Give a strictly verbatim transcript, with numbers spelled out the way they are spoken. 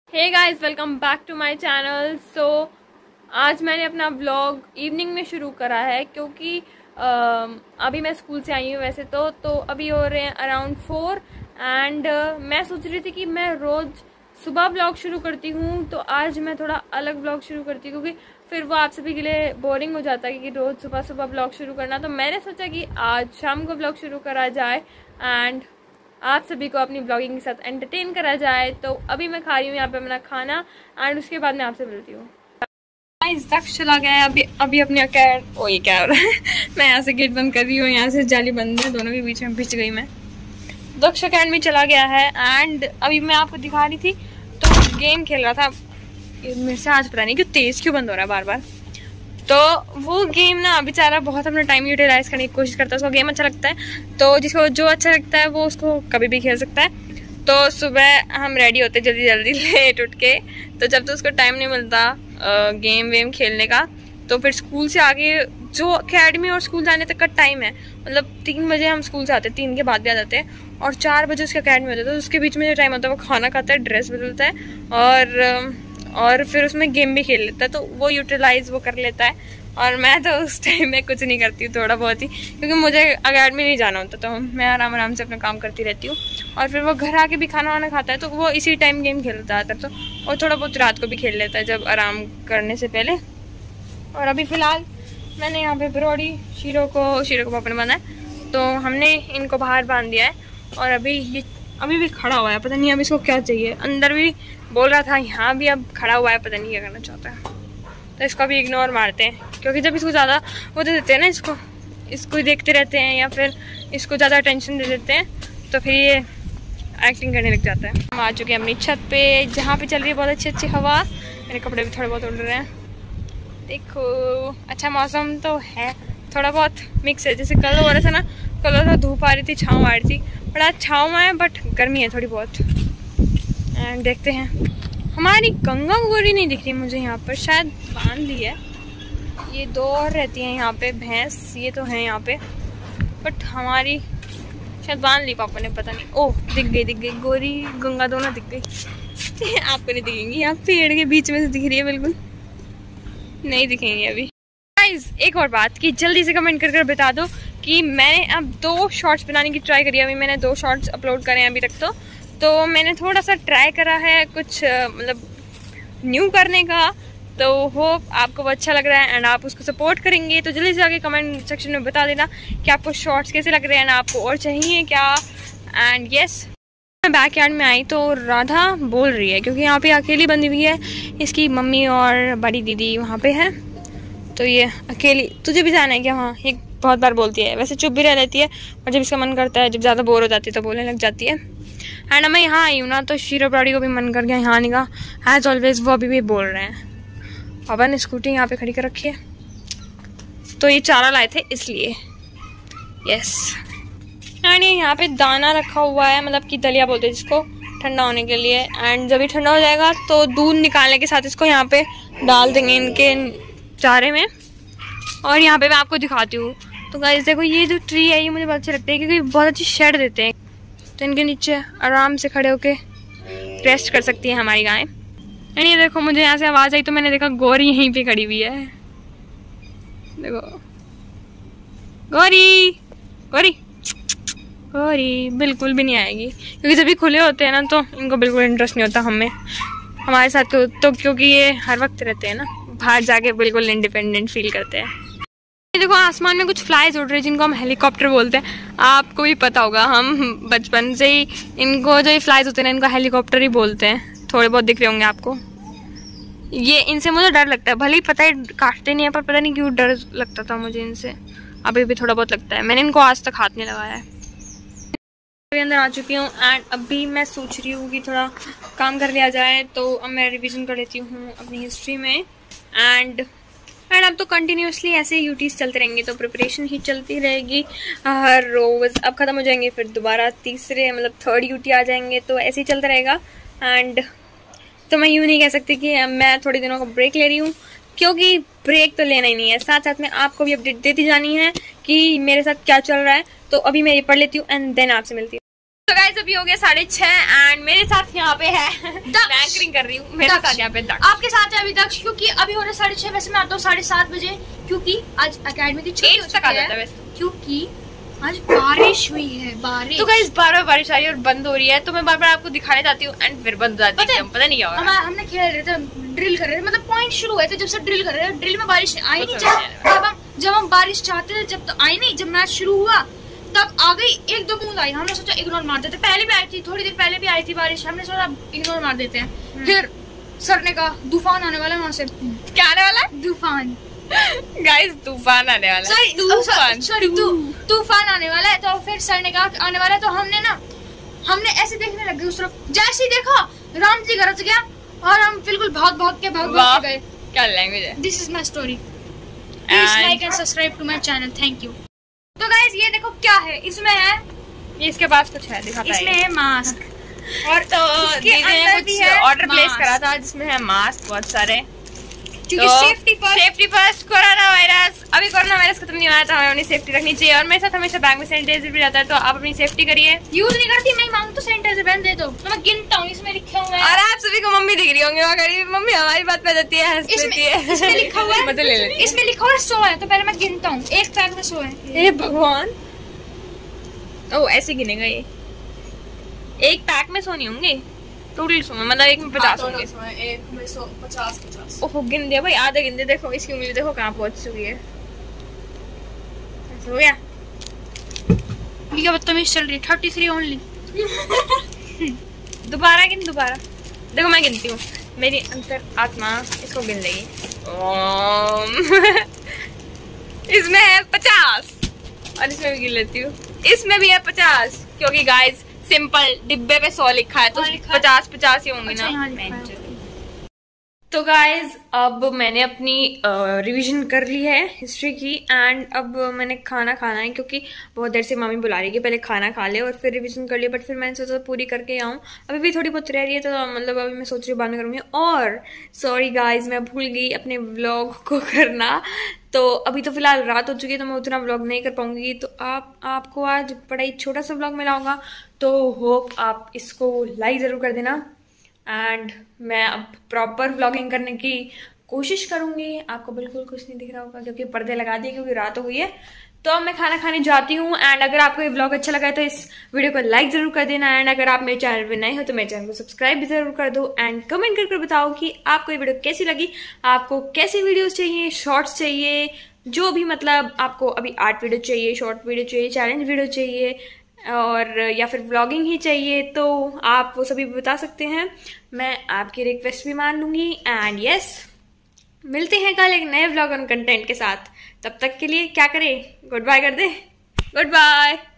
Hey guys, welcome back to my channel. So आज मैंने अपना व्लॉग इवनिंग में शुरू करा है क्योंकि uh, अभी मैं स्कूल से आई हूँ वैसे तो तो अभी हो रहे हैं अराउंड फोर एंड मैं सोच रही थी कि मैं रोज़ सुबह व्लॉग शुरू करती हूँ, तो आज मैं थोड़ा अलग व्लॉग शुरू करती हूँ क्योंकि फिर वो आप सभी के लिए बोरिंग हो जाता है कि रोज़ सुबह सुबह व्लॉग शुरू करना। तो मैंने सोचा कि आज शाम को व्लॉग शुरू करा जाए एंड आप सभी को अपनी ब्लॉगिंग के साथ एंटरटेन करा जाए। तो अभी मैं खा रही हूँ यहाँ पे अपना खाना एंड उसके बाद मैं आपसे मिलती हूँ। दक्ष चला गया है अभी अभी अपने कैट। ओ ये क्या हो रहा है मैं यहाँ से गेट बंद कर रही हूँ, यहाँ से जाली बंद है, दोनों के बीच में पिच गई मैं। दक्ष अकेडमी चला गया है एंड अभी मैं आपको दिखा रही थी तो गेम खेल रहा था। मेरे से आज पता नहीं क्यों तेज़ क्यों बंद हो रहा है बार बार। तो वो गेम ना बेचारा बहुत अपना टाइम यूटिलाइज करने की कोशिश करता है, उसको गेम अच्छा लगता है तो जिसको जो अच्छा लगता है वो उसको कभी भी खेल सकता है। तो सुबह हम रेडी होते जल्दी जल्दी लेट उठ के, तो जब तो उसको टाइम नहीं मिलता गेम वेम खेलने का तो फिर स्कूल से आगे जो अकेडमी और स्कूल जाने तक का टाइम है, मतलब तीन बजे हम स्कूल से आते हैं, तीन के बाद भी आ जाते हैं और चार बजे उसकी अकेडमी होती है। तो उसके बीच में जो टाइम होता है वो खाना खाता है, ड्रेस बदलता है और और फिर उसमें गेम भी खेल लेता है, तो वो यूटिलाइज वो कर लेता है। और मैं तो उस टाइम में कुछ नहीं करती हूँ, थोड़ा बहुत ही, क्योंकि मुझे अकेडमी नहीं जाना होता तो मैं आराम आराम से अपना काम करती रहती हूँ। और फिर वो घर आके भी खाना वाना खाता है तो वो इसी टाइम गेम खेलता है तो, और थोड़ा बहुत रात को भी खेल लेता है जब आराम करने से पहले। और अभी फ़िलहाल मैंने यहाँ पे ब्रोडी शीरो को शीरो को पापा ने बांधा है, तो हमने इनको बाहर बांध दिया है और अभी ये अभी भी खड़ा हुआ है, पता नहीं अब इसको क्या चाहिए। अंदर भी बोल रहा था, यहाँ भी अब खड़ा हुआ है, पता नहीं क्या करना चाहता है। तो इसको भी इग्नोर मारते हैं क्योंकि जब इसको ज़्यादा वो दे देते हैं ना, इसको इसको देखते रहते हैं या फिर इसको ज़्यादा अटेंशन दे देते हैं तो फिर ये एक्टिंग करने लग जाता है। हम आ चुके हैं अपनी छत पे जहाँ पे चल रही है बहुत अच्छी अच्छी हवा। मेरे कपड़े भी थोड़े बहुत उड़ रहे हैं, देखो अच्छा मौसम तो है, थोड़ा बहुत मिक्स है। जैसे कल हो रहा था ना, कल थोड़ा धूप आ रही थी, छाँव आ रही थी, बड़ा छाँव में है बट गर्मी है थोड़ी बहुत। एंड देखते हैं, हमारी गंगा गोरी नहीं दिख रही मुझे यहाँ पर, शायद बांध ली है। ये दो और रहती हैं यहाँ पे भैंस, ये तो हैं यहाँ पे बट हमारी शायद बांध ली पापा ने, पता नहीं। ओह दिख गई दिख गई गोरी गंगा दोनों दिख गई आपको नहीं दिखेंगी, यहाँ पेड़ के बीच में से दिख रही है, बिल्कुल नहीं दिखेंगी अभी। गाइस एक और बात कि जल्दी से कमेंट कर कर बता दो कि मैंने अब दो शॉर्ट्स बनाने की ट्राई करी है। अभी मैंने दो शॉर्ट्स अपलोड करे हैं अभी तक तो तो मैंने थोड़ा सा ट्राई करा है कुछ मतलब न्यू करने का, तो होप आपको वो अच्छा लग रहा है एंड आप उसको सपोर्ट करेंगे। तो जल्दी से आके कमेंट सेक्शन में बता देना कि आपको शॉर्ट्स कैसे लग रहे हैं, आपको और चाहिए क्या। एंड यस मैं बैक यार्ड में आई तो राधा बोल रही है क्योंकि यहाँ पे अकेली बंदी हुई है, इसकी मम्मी और बड़ी दीदी वहाँ पे है, तो ये अकेली। तुझे भी जाना है क्या? हाँ, ये बहुत बार बोलती है, वैसे चुप भी रह लेती है और जब इसका मन करता है, जब ज़्यादा बोर हो जाती है तो बोलने लग जाती है। एंड मैं यहाँ आई हूँ ना तो शीरो ब्रॉडी को भी मन कर गया यहाँ आने का, एज ऑलवेज वो अभी भी बोल रहे हैं। पापा ने स्कूटी यहाँ पे खड़ी कर रखी है तो ये चारा लाए थे इसलिए। यस एंड ये यहाँ पे दाना रखा हुआ है, मतलब कि दलिया बोलते हैं जिसको, ठंडा होने के लिए। एंड जब ये ठंडा हो जाएगा तो दूध निकालने के साथ इसको यहाँ पे डाल देंगे इनके चारे में। और यहाँ पे मैं आपको दिखाती हूँ। तो गाइस देखो ये जो ट्री है ये मुझे बहुत अच्छी लगती है क्योंकि बहुत अच्छी शेड देते हैं, तो इनके नीचे आराम से खड़े होके रेस्ट कर सकती है हमारी गाय। एंड ये देखो मुझे यहाँ से आवाज़ आई तो मैंने देखा गौरी यहीं पे खड़ी हुई है, देखो गौरी गौरी गौरी बिल्कुल भी नहीं आएगी क्योंकि जब भी खुले होते हैं ना तो इनको बिल्कुल इंटरेस्ट नहीं होता हमें हमारे साथ तो, तो क्योंकि ये हर वक्त रहते हैं ना बाहर जाके, बिल्कुल इंडिपेंडेंट फील करते हैं। ये देखो आसमान में कुछ फ्लाइज उड़ रहे हैं जिनको हम हेलीकॉप्टर बोलते हैं, आपको भी पता होगा, हम बचपन से ही इनको जो ये फ्लाइज होते हैं इनको हेलीकॉप्टर ही बोलते हैं। थोड़े बहुत दिख रहे होंगे आपको, ये इनसे मुझे डर लगता है, भले ही पता है काटते नहीं है पर पता नहीं क्यों डर लगता था मुझे इनसे, अभी भी थोड़ा बहुत लगता है। मैंने इनको आज तक हाथ नहीं लगाया है। अभी अंदर आ चुकी हूँ एंड अभी मैं सोच रही हूँ कि थोड़ा काम कर लिया जाए, तो अब मैं रिविज़न कर लेती हूँ अपनी हिस्ट्री में। एंड एंड अब तो कंटिन्यूसली ऐसे यूटीज चलते रहेंगे तो प्रिपरेशन ही चलती रहेगी हर रोज़। अब ख़त्म हो जाएंगे फिर दोबारा तीसरे मतलब थर्ड यूटी आ जाएंगे, तो ऐसे ही चलता रहेगा। एंड तो मैं यूँ नहीं कह सकती कि मैं थोड़े दिनों का ब्रेक ले रही हूँ क्योंकि ब्रेक तो लेना ही नहीं है, साथ साथ में आपको भी अपडेट देती जानी है कि मेरे साथ क्या चल रहा है। तो अभी मैं ये पढ़ लेती हूँ एंड देन आपसे मिलती हूँ। तो गाइस अभी हो गया साढ़े छह एंड मेरे साथ यहाँ पे है मैं एंकरिंग कर रही हूँ, मेरे साथ यहाँ पे दक्ष। आपके साथ है अभी दक्ष, क्योंकि अभी हो रहा है साढ़े छह, वैसे मैं आता हूँ साढ़े सात बजे, क्योंकि आज अकेडमी की छुट्टी हो चुकी है, क्योंकि आज बारिश हुई है। बारिश तो गाइस बार बार बारिश आ रही है और बंद हो रही है, तो मैं बार बार आपको दिखाने जाती हूँ एंड फिर बंद हो जाती है, पता नहीं क्या हो रहा है। हमने खेल रहे थे, ड्रिल कर रहे थे, मतलब पॉइंट शुरू हुए थे, जब से ड्रिल कर रहे थे ड्रिल में बारिश आई नहीं। जब हम जब हम बारिश चाहते थे जब तो आई नहीं, जब मैच शुरू हुआ तब आ गई, एक दो बूंद आई, हमने सोचा इग्नोर मार देते, पहले भी आई थी, थोड़ी देर पहले भी आई थी बारिश, हमने सोचा इग्नोर मार देते हैं। फिर सर ने कहा तूफान आने वाला है वहां से। क्या आने वाला है? तूफान गाइस तूफान आने वाला है, तूफान सॉरी तूफान आने वाला है। तो फिर सर ने कहा आने वाला है, तो हमने ना हमने ऐसे देखने लग गए उस तरफ, जैसे ही देखा राम जी गरज गया और हम बिल्कुल भाग भाग के भाग भाग के गए। क्या लैंग्वेज है। This is my story, please like and subscribe to my channel, thank you. तो गाइस ये देखो क्या है, इसमें है, ये इसके पास कुछ है, दिखाता है, इसमें है मास्क, और तो दीदी ने कुछ ऑर्डर प्लेस करा था जिसमें है मास्क बहुत सारे, क्योंकि safety first, safety first. Coronavirus, अभी कोरोना वायरस खत्म नहीं हुआ था, हमें अपनी सेफ्टी रखनी चाहिए, और मेरे साथ हमेशा बैग में सैनिटाइजर भी रहता है, तो आप अपनी सेफ्टी करिए। यूज नहीं करती मैं, मांग तो सैनिटाइजर पहन दे दो, तो मैं गिनता हूँ, इसमें लिखा हुआ है, और आप सभी को मम्मी दिख रही होंगी वहाँ खड़ी, मम्मी हमारी बात पे जाती है, हंस लेती है। इसमें लिखा हुआ है मजे ले लेती है, इसमें लिखा हुआ है सौ है, तो पहले मैं गिनता हूँ, एक पैक में सौ है। हे भगवान, ओ ऐसे गिनेगा ये, एक पैक में सौ नहीं होंगे, टोटल सौ, मतलब एक में पचास होंगे, एक में सौ, पचास पचास। ओहो गिन दिया भाई, आधे गिन दे, देखो इसकी उंगली देखो कहाँ पहुंच चुकी है, ऐसा हो गया। ये क्या बदतमीज चल रही है, थर्टी थ्री ओनली। दोबारा गिन, दोबारा देखो मैं गिनती हूँ, मेरी अंतर आत्मा इसको गिन लेगी। ओम इसमें है पचास, और इसमें भी गिन लेती हूँ, इसमें भी है पचास, क्योंकि गाइस सिंपल डिब्बे पे सौ लिखा है, तो पचास पचास ही होंगे ना। तो गाइज अब मैंने अपनी रिवीजन कर ली है हिस्ट्री की, एंड अब मैंने खाना खाना है, क्योंकि बहुत देर से मम्मी बुला रही है कि पहले खाना खा ले और फिर रिवीजन कर लिया, बट फिर मैंने सोचा पूरी करके आऊँ, अभी भी थोड़ी बहुत रह रही है, तो मतलब अभी मैं सोच रही हूँ बाद में करूँगी। और सॉरी गाइज मैं भूल गई अपने व्लॉग को करना, तो अभी तो फिलहाल रात हो चुकी है, तो मैं उतना व्लॉग नहीं कर पाऊंगी, तो आप आपको आज बड़ा ही छोटा सा व्लॉग मिला होगा, तो होप आप इसको लाइक ज़रूर कर देना, एंड मैं अब प्रॉपर व्लॉगिंग करने की कोशिश करूंगी। आपको बिल्कुल कुछ नहीं दिख रहा होगा क्योंकि पर्दे लगा दिए, क्योंकि रात हो गई है। तो अब मैं खाना खाने जाती हूँ, एंड अगर आपको ये व्लॉग अच्छा लगा है तो इस वीडियो को लाइक जरूर कर देना, एंड अगर आप मेरे चैनल पे नए हो तो मेरे चैनल को सब्सक्राइब भी जरूर कर दो, एंड कमेंट करके बताओ कि आपको ये वीडियो कैसी लगी, आपको कैसी वीडियोस चाहिए, शॉर्ट्स चाहिए, जो भी मतलब आपको अभी आर्ट वीडियो चाहिए, शॉर्ट वीडियो चाहिए, चैलेंज वीडियो चाहिए, और या फिर व्लॉगिंग ही चाहिए, तो आप वो सभी बता सकते हैं, मैं आपकी रिक्वेस्ट भी मान लूंगी। एंड यस, मिलते हैं कल एक नए व्लॉग और कंटेंट के साथ, तब तक के लिए क्या करें, गुड बाय कर दे, गुड बाय।